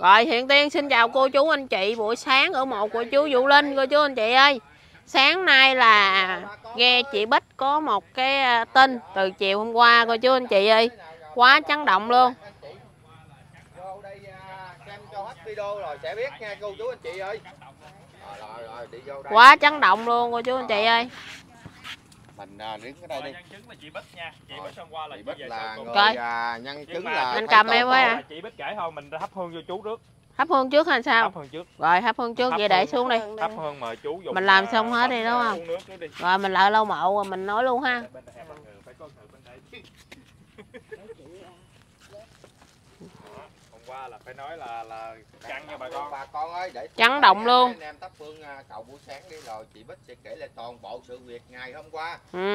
Rồi Thiện Tiên xin chào cô chú anh chị buổi sáng ở một của chú Vũ Linh. Cô chú anh chị ơi, sáng nay là nghe chị Bích có một cái tin từ chiều hôm qua cô chú anh chị ơi, quá chấn động luôn. Vô đây xem cho hết video rồi sẽ biết nha cô chú anh chị ơi. Rồi đi vô đây. Quá chấn động luôn cô chú anh chị ơi. Mình đứng ở đây đi. Nhân chứng là chị Bích nha. Chị Bích hôm qua là chị Bích là người nhân chứng mà là anh cầm em với chị Bích kể thôi, mình thắp hương vô chú trước. Thắp hương trước hay sao? Thắp hương trước. Rồi thắp hương trước, vậy để xuống đi. Thắp hương mời chú dùng. Mình làm xong hết đi đúng không? Rồi mình lại lau mộ rồi mình nói luôn ha. Hôm qua là phải nói là căng nha bà con ơi, để chấn động luôn. Anh em thắp hương cầu buổi sáng đi rồi chị Bích sẽ kể lại toàn bộ sự việc ngày hôm qua.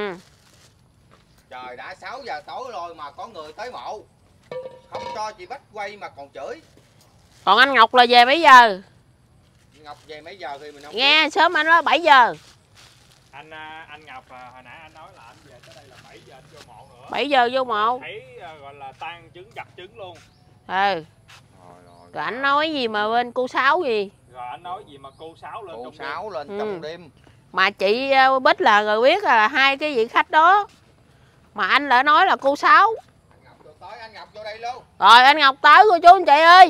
Trời đã 6 giờ tối rồi mà có người tới mộ. Không cho chị Bích quay mà còn chửi. Còn anh Ngọc là về mấy giờ? Ngọc về mấy giờ thì mình không nghe biết. Sớm anh nói 7 giờ. Anh Ngọc hồi nãy anh nói là anh về tới đây là 7 giờ anh vô mộ nữa. 7 giờ vô mộ. Thấy gọi là tan chứng gặp chứng luôn. Rồi anh nói gì mà bên cô Sáu gì? Rồi anh nói gì mà cô Sáu lên cô Sáu lên trong đêm. Mà chị Bích là người biết là hai cái vị khách đó. Mà anh lại nói là cô Sáu. Anh Ngọc vô đây luôn. Rồi anh Ngọc tới cô chú anh chị ơi.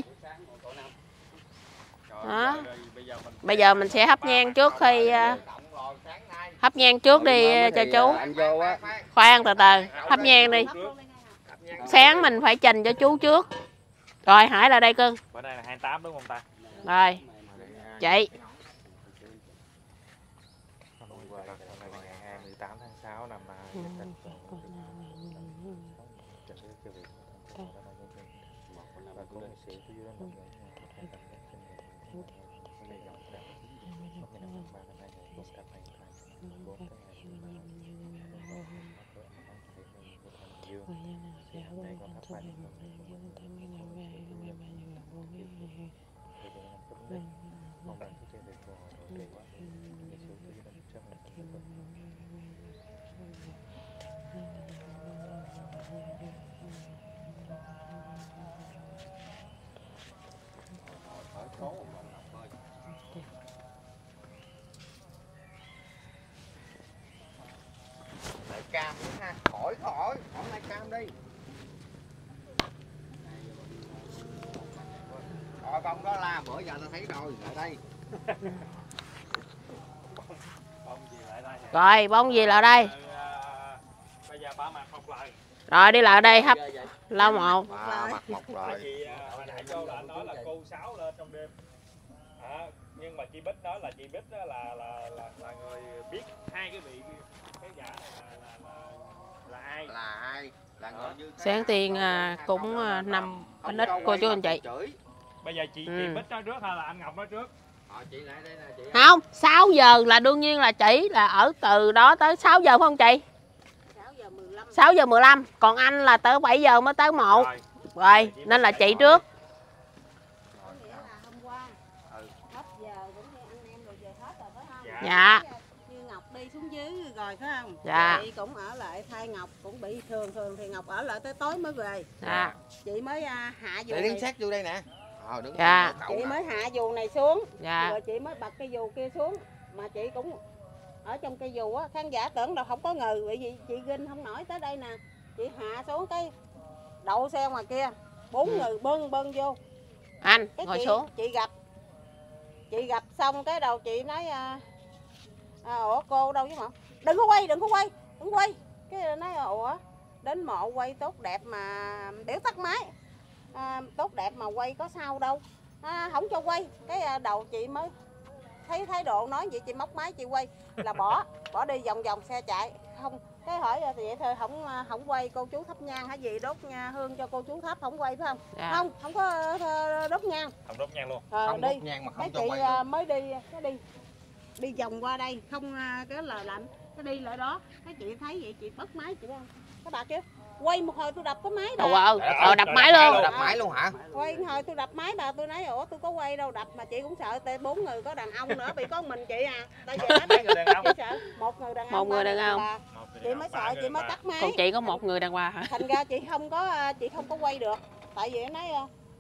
Đó. Bây giờ mình sẽ hấp nhang trước khi hấp nhang trước đi cho chú. Khoan từ từ, hấp nhang đi. Sáng mình phải trình cho chú trước. Rồi Hải lại đây cưng. Bữa nay là 28 đúng không ta? Rồi. Chị. 28 tháng 6 năm Cam ha, khỏi này cam đi. Rồi bông đó la bữa giờ tao thấy rồi, lại đây. Rồi bông gì lại đây? Bây giờ bà mặt một lời. Rồi đi lại đây hấp lau mộ. Mặt một lời. Hồi nãy vô là anh nói là cô Sáu lên trong đêm. Nhưng mà chị Bích nói là chị Bích đó là người biết hai cái vị cái giả này là ai? Là ai? Là người như Sáng Tiên cũng nằm bánh ít cô chú anh chị. Bây giờ chị Bích nói trước hay là anh Ngọc nói trước? Chị lại đây nè chị. Không, 6 giờ là đương nhiên là chỉ là ở từ đó tới 6 giờ phải không chị? 6 giờ 15. Còn anh là tới 7 giờ mới tới mộ. Rồi, nên là chị trước. Dạ. Như Ngọc đi xuống dưới rồi phải không? Dạ. Chị cũng ở lại thay Ngọc cũng bị thường thì Ngọc ở lại tới tối mới về. Dạ. Chị mới hạ dù này. Đứng sát vô đây nè. Dạ. Chị mới hạ dù này xuống. Dạ. Rồi chị mới bật cái dù kia xuống. Mà chị cũng ở trong cây dù á, khán giả tưởng đâu không có ngừ, bởi vì chị ginh không nổi tới đây nè. Chị hạ xuống cái đậu xe ngoài kia, 4 người bưng vô. Anh cái ngồi xuống. Chị gặp xong cái đầu chị nói ủa cô đâu chứ mà đừng có quay. Cái nói ủa đến mộ quay tốt đẹp mà biểu tắt máy, tốt đẹp mà quay có sao đâu, không cho quay. Cái đầu chị mới thấy thái độ nói vậy, chị móc máy chị quay là bỏ đi vòng xe chạy. Không, cái hỏi vậy thôi, không quay cô chú thắp nhang hay gì, đốt hương cho cô chú thắp, không quay phải không? Dạ. Không có đốt nhang. Không đốt nhang luôn. Không đốt nhang mà không cho quay. Cái chị mới đi vòng qua đây, không cái là lạnh, cái đi lại đó, cái chị thấy vậy chị bớt máy chị không? Các bà kêu quay một hồi tôi đập cái máy bà. Đập máy luôn. Đập máy luôn hả? Quay một hồi tôi đập máy bà, tôi nói ủa tôi có quay đâu đập, mà chị cũng sợ 4 người có đàn ông nữa, bị có mình chị à. Tại vì chị sợ một người đàn ông. Một người đàn ông. Chị mới sợ, chị mới tắt máy. Còn chị có một người đàn bà hả? Thành ra chị không có quay được. Tại vì nói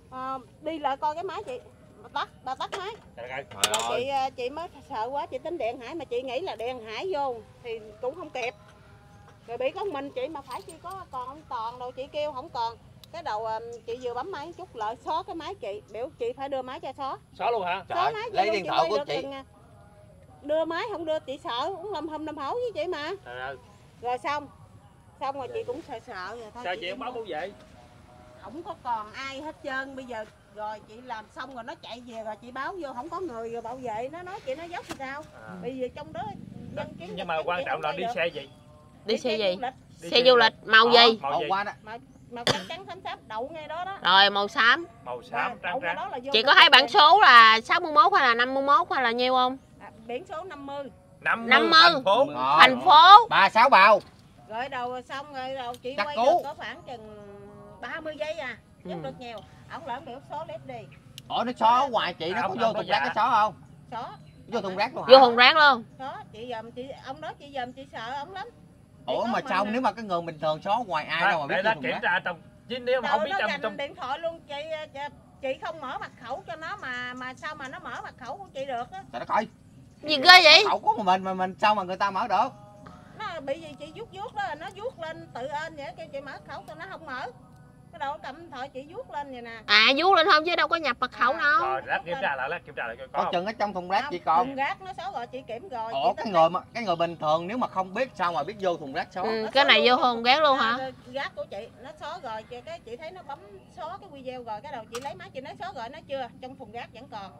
Đi lại coi cái máy chị, bà tắt máy. Rồi chị mới sợ quá, chị tính điện Hải mà chị nghĩ là điện Hải vô thì cũng không kịp. Rồi bị con mình chị mà phải chi có còn không toàn đâu, chị kêu không còn. Cái đầu chị vừa bấm máy chút lợi xóa cái máy chị, biểu chị phải đưa máy cho xóa. Xóa luôn hả? Trời, lấy điện thoại của chị. Đưa máy không đưa chị sợ, cũng lâm hổ với chị mà. Rồi xong rồi chị cũng sợ rồi thôi. Sao chị không báo bảo vệ? Không có còn ai hết trơn, bây giờ rồi chị làm xong rồi nó chạy về rồi chị báo vô không có người rồi bảo vệ nó nói chị nó dốc thì sao? Bây giờ trong đó dân kiến. Nhưng mà quan trọng là đi xe gì? Đi xe gì? Xe du lịch màu gì? Màu gì? Màu trắng xám xám đậu ngay đó đó. Rồi màu xám. Màu xám trắng trắng. Chị có thấy bản số là 61 hay là 51 hay là nhiêu không? Biển số 50. 50. Thành phố. 36 bào. Rồi đầu xong rồi đầu chị Chắc quay cứu. được có khoảng chừng 30 giây à, chứ được nhiều. Ông lỡ biểu số lép đi. Ủa nó xóa ở ngoài chị, nó có vô thùng rác cái xóa không? Xóa. Vô thùng rác luôn hả? Vô thùng rác luôn. Xóa, chị dòm chị, ông nói chị dòm chị sợ ông lắm. Ủa mà sao nếu mà cái người bình thường xóa ngoài ai đâu mà biết vô thùng kiểm rác? tra trong chứ nếu mà không biết trong điện thoại luôn chị không mở mật khẩu cho nó mà sao mà nó mở mật khẩu của chị được á. Trời đất ơi. Gì ghê vậy? Khẩu của mình sao mà người ta mở được? Nó bị gì chị vuốt đó, nó vuốt lên tự ên vậy kêu chị mở khẩu cho nó không mở. Cái đầu cầm điện thoại chị vuốt lên vậy nè. À vuốt lên không chứ đâu có nhập mật khẩu đâu. Rồi lát kiểm tra lại có chừng ở trong thùng rác chị còn. Thùng rác nó xóa rồi chị kiểm rồi. Ủa cái người bình thường nếu mà không biết sao mà biết vô thùng rác xóa? Cái này vô thùng rác luôn hả? Rác của chị nó xóa rồi, cái chị thấy nó bấm xóa cái video rồi, cái đầu chị lấy máy chị nói xóa rồi nó chưa, trong thùng rác vẫn còn.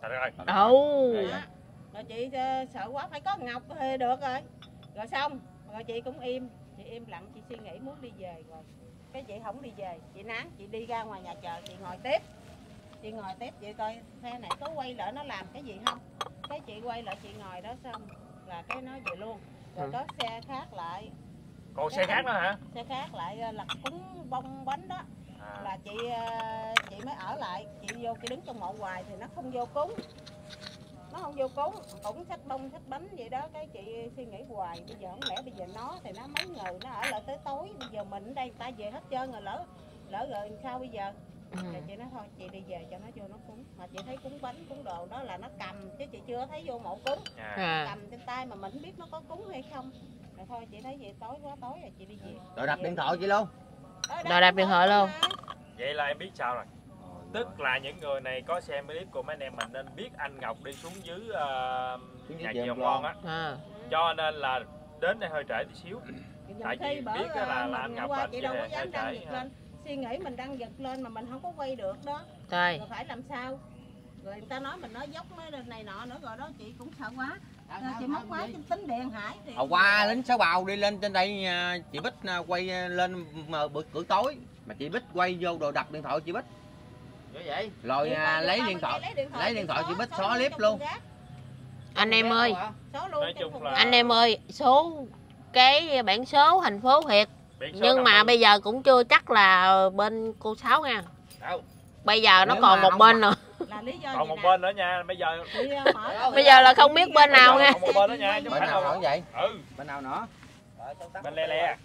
Rồi chị sợ quá phải có Ngọc thì được rồi. Rồi xong, rồi chị cũng im, chị im lặng chị suy nghĩ muốn đi về rồi. Cái chị không đi về, chị nán, chị đi ra ngoài nhà chờ, chị ngồi tiếp. Chị ngồi tiếp chị coi xe này có quay lại nó làm cái gì không. Cái chị quay lại chị ngồi đó xong là cái nói về luôn. Rồi có xe khác lại. Còn xe khác nữa hả? Xe khác lại lật cúng bông bánh đó. Là chị mới ở lại, chị vô chị đứng trong mộ hoài thì nó không vô cúng. Nó không vô cúng, cũng xách bông xách bánh vậy đó, cái chị suy nghĩ hoài, bây giờ không lẽ bây giờ nó thì nó mấy người nó ở lại tới tối, bây giờ mình ở đây ta về hết trơn rồi, lỡ rồi sao bây giờ. Rồi chị nói thôi chị đi về cho nó vô nó cúng, mà chị thấy cúng bánh cúng đồ đó là nó cầm chứ chị chưa thấy vô mộ cúng. Cầm trên tay mà mình không biết nó có cúng hay không. Rồi thôi chị thấy vậy tối quá tối rồi chị đi về. Rồi đặt điện thoại chị luôn. Rồi đặt điện thoại luôn. Vậy là em biết sao rồi. Tức là những người này có xem clip của mấy anh em mình nên biết anh Ngọc đi xuống dưới nhà chị Hồng Loan á. Cho nên là đến đây hơi trễ tí xíu. Tại vì biết là anh Ngọc là chị đâu có dám đăng giật lên. Suy nghĩ mình đăng giật lên mà mình không có quay được đó. Rồi phải làm sao? Rồi người ta nói mình nói dốc nó này nọ nữa rồi đó, chị cũng sợ quá. Chị mất quá tính điện Hải thì Hồi qua lính Sáu Bào đi lên trên đây chị Bích quay lên bữa tối mà chị Bích quay vô đồ đặt điện thoại chị Bích. Vậy? Rồi lấy điện thoại chị Bích xóa clip luôn. Anh em ơi. Anh em ơi, số cái bản số thành phố thiệt. Nhưng mà bây giờ cũng chưa chắc là bên cô Sáu nha. Bây giờ nó còn một bên nữa. Còn một bên nữa nha, bây giờ là không biết bên nào nha. Còn một bên nữa nha, chứ bên nào nữa vậy? Bên nào nữa? Bên Le.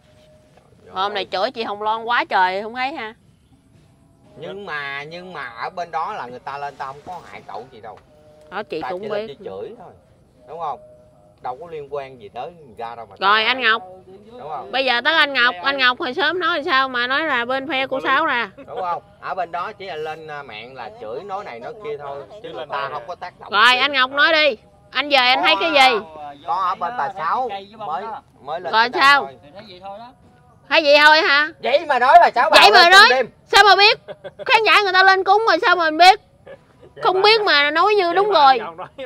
Hôm này chửi chị Hồng Loan quá trời không thấy ha. Nhưng mà ở bên đó là người ta lên ta không có hại cậu gì đâu. Đó chị cũng biết. Chỉ chửi thôi. Đúng không? Đâu có liên quan gì tới người ra đâu mà. Rồi anh Ngọc. Đúng không? Bây giờ tới anh Ngọc hồi sớm nói sao mà nói là bên phe cô Sáu nè. Đúng không? Ở bên đó chỉ là lên mạng là chửi nói này nói kia thôi, chứ người ta không có tác động. Rồi anh Ngọc nói đi. Anh về anh thấy cái gì? Có ở bên bà Sáu mới lên. Rồi sao? Thấy vậy thôi hả? Vậy mà nói là Sáu Bào. Vậy mà nói. Sao mà biết? Khán giả người ta lên cúng rồi sao mà mình biết? Không biết mà nói như đúng rồi.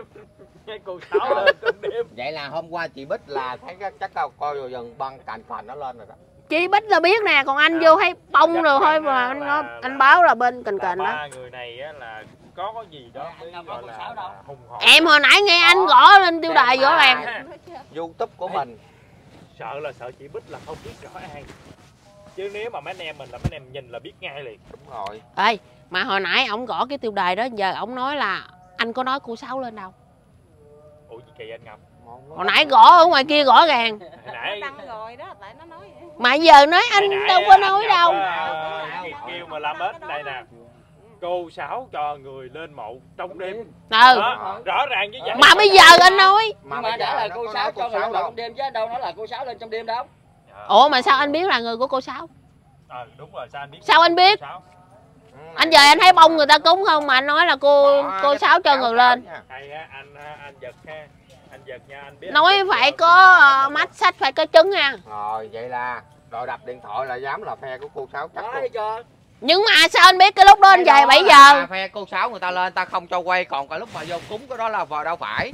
Vậy là hôm qua chị Bích là thấy chắc là coi rồi dần băng cành phành nó lên rồi đó. Chị Bích là biết nè, còn anh vô thấy bông rồi thôi mà anh báo là bên cành đó. Ba người này á là có gì đó mới gọi là hùng hồn. Em hồi nãy nghe anh gõ lên tiêu đài rõ ràng. YouTube của mình. Sợ chị Bích là không biết rõ ai. Chứ nếu mà mấy anh em mình là mấy anh em nhìn là biết ngay liền. Đúng rồi. Ê, mà hồi nãy ổng gõ cái tiêu đài đó, giờ ổng nói là anh có nói cô Sáu lên đâu. Ủa gì kỳ anh Ngọc? Hồi nãy gõ ở ngoài kia rõ ràng. Đăng rồi đó, tại nó nói vậy. Mà giờ nói anh đâu có nói đâu. Kêu mà làm hết đây nè. cô Sáu cho người lên mộ trong đêm. Đó, rõ ràng như vậy. mà bây giờ anh nói Nhưng mà đã là cô Sáu cho người lên mộ trong đêm chứ đâu nói là cô Sáu lên trong đêm đâu. ủa mà sao anh biết là người của cô Sáu? Đúng rồi, sao anh biết? Sao anh biết? Anh giờ anh thấy bông người ta cúng không mà anh nói là cô Sáu cho người lên. Hay á, anh giật ha. Anh giật nha, anh biết. Nói phải có mắt sách, phải có trứng nha. Rồi vậy là đòi đập điện thoại là dám là phe của cô Sáu chắc luôn. Nhưng mà sao anh biết cái lúc đó anh về 7 giờ? Phe cô Sáu người ta lên ta không cho quay, còn cái lúc mà vô cúng cái đó là vào đâu phải.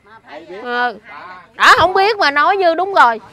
Đó không biết mà nói như đúng rồi.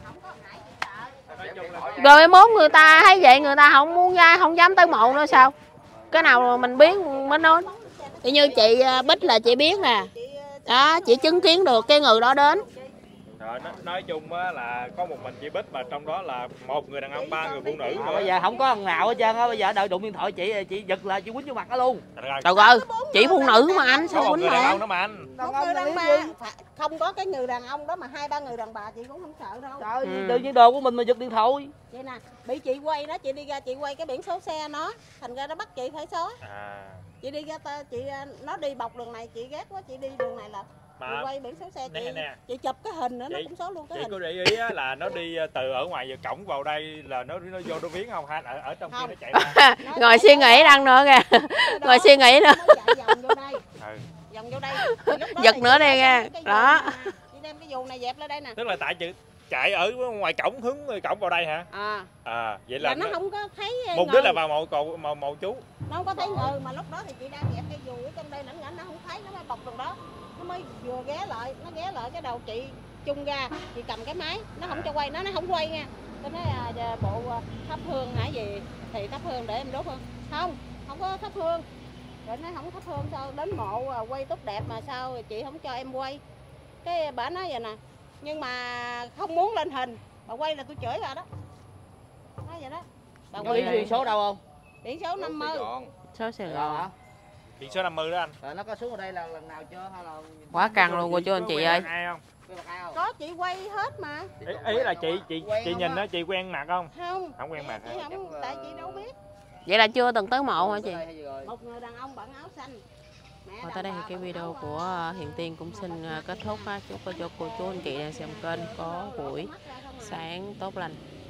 Rồi mai mốt người ta thấy vậy người ta không muốn ra, không dám tới mộ nữa sao? Cái nào mình biết mới nói. Thì như chị Bích là chị biết nè. Đó, chị chứng kiến được cái người đó đến. Rồi, nói chung á là có một mình chị Bích mà trong đó là một người đàn ông, 3 người phụ nữ. Bây giờ không có thằng nào hết trơn á, bây giờ đợi đụng điện thoại chị giật là chị quýnh vô mặt nó luôn. Trời ơi, chị phụ nữ mà anh sao Có một quýnh người đàn mà. ông đó mà anh. Một người đàn bà, không có cái người đàn ông đó mà 2-3 người đàn bà chị cũng không sợ đâu. Trời, tự nhiên đồ của mình mà giật điện thoại. Vậy nè, bị chị quay đó, chị đi ra chị quay cái biển số xe nó, thành ra nó bắt chị phải xóa. Chị đi ra nó đi bọc đường này, chị ghét quá, chị đi đường này là chị quay biển số xe chị chụp cái hình nữa, nó cũng xóa luôn cái hình. Chị có để ý á, là nó đi từ ở ngoài giờ cổng vào đây là nó vô nó viếng không, hay ở trong kia nó chạy ra? Ngồi suy nghĩ đang nữa kìa. Ngồi suy nghĩ nữa. Vòng vô đây. Vòng vô đây. Giật nữa đi nha. Đó. Chị đem cái dù này dẹp lên đây nè. Tức là tại chị chạy ở ngoài cổng hướng cổng vào đây hả? Vậy là nó không có thấy mục đích là vào mộ chú. Nó không có thấy người, mà lúc đó thì chị đang dẹp cây dù ở trong đây lãnh nó không thấy, nó mới bọc đường đó. Nó mới vừa ghé lại cái đầu chị chung ra, chị cầm cái máy, nó không cho quay, nó không quay nha. Tôi nói bộ thắp hương hả gì thì thắp hương để em đốt hương. Không có thắp hương. Rồi nó không thắp hương sao đến mộ quay tốt đẹp mà sao chị không cho em quay. Cái bà nói vậy nè, nhưng mà không muốn lên hình, bà quay là tôi chửi bà đó. Nói vậy đó. Bà quay biển số đâu không? Biển số 50. Số Sài Gòn hả? Biển số 50 đó anh. Rồi nó có xuống ở đây là lần nào chưa hay là Quá căng luôn cô chú anh chị ơi. Có chị quay hết mà. Ý là chị nhìn đó, chị quen mặt không? Không quen mặt. Chị không, tại chị đâu biết. Vậy là chưa từng tới mộ hả chị? Một người đàn ông bận áo xanh. Và tới đây thì cái video của Hiền Tiên cũng xin kết thúc ha. Chúc cho cô chú anh chị đang xem kênh có buổi sáng tốt lành.